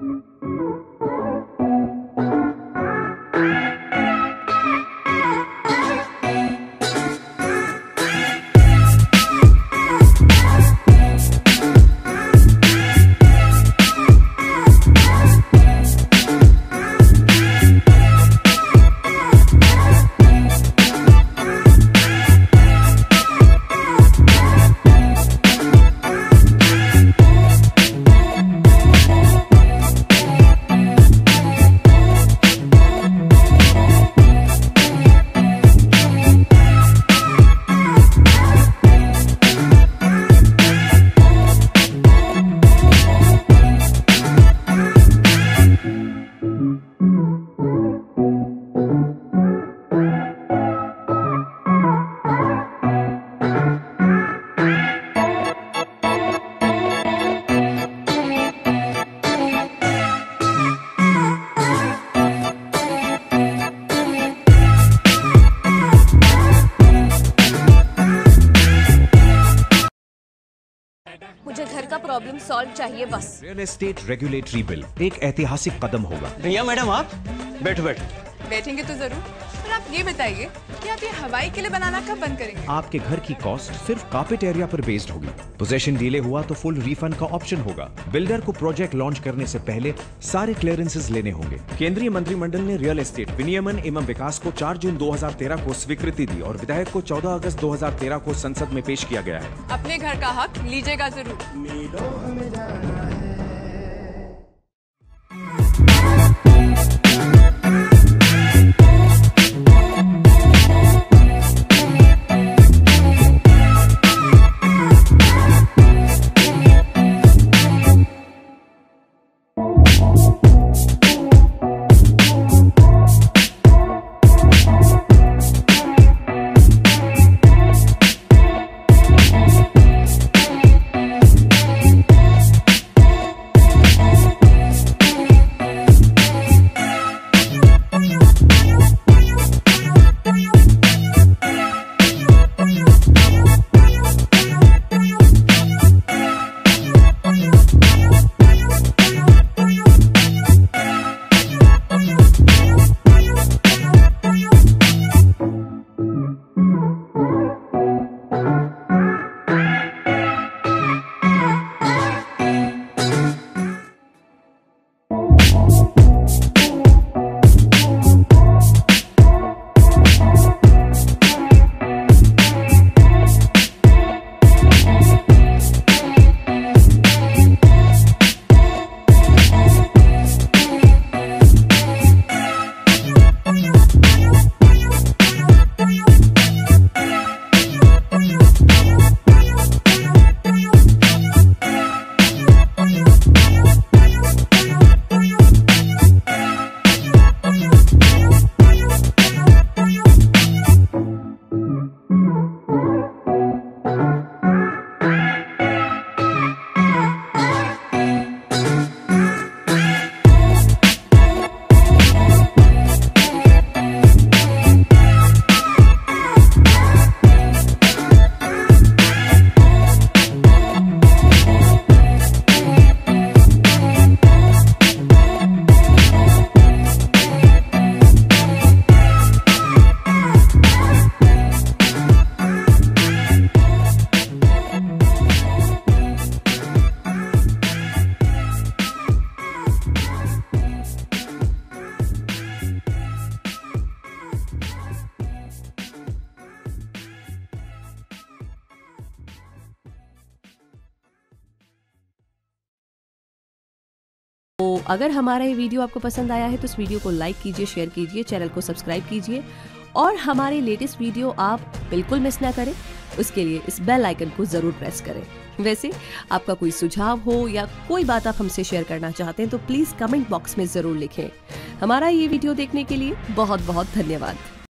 मुझे घर का प्रॉब्लम सॉल्व चाहिए बस। रियल एस्टेट रेगुलेटरी बिल एक ऐतिहासिक कदम होगा। भैया मैडम आप बैठो। बैठेंगे तो जरूर, पर आप ये बताइए कि आप ये हवाई किले बनाना कब बंद करेंगे? आपके घर की कॉस्ट सिर्फ कार्पेट एरिया पर बेस्ड होगी। पोजेशन डिले हुआ तो फुल रिफंड का ऑप्शन होगा। बिल्डर को प्रोजेक्ट लॉन्च करने से पहले सारे क्लियरेंसेस लेने होंगे। केंद्रीय मंत्रिमंडल ने रियल एस्टेट विनियमन एवं विकास को 4 जून 2013 को स्वीकृति दी और विधेयक को 14 अगस्त 2013 को संसद में पेश किया गया है। अपने घर का हक लीजिएगा जरूर। तो अगर हमारा ये वीडियो आपको पसंद आया है तो इस वीडियो को लाइक कीजिए, शेयर कीजिए, चैनल को सब्सक्राइब कीजिए और हमारे लेटेस्ट वीडियो आप बिल्कुल मिस ना करें उसके लिए इस बेल आइकन को जरूर प्रेस करें। वैसे आपका कोई सुझाव हो या कोई बात आप हमसे शेयर करना चाहते हैं तो प्लीज कमेंट बॉक्स में जरूर लिखें। हमारा ये वीडियो देखने के लिए बहुत बहुत धन्यवाद।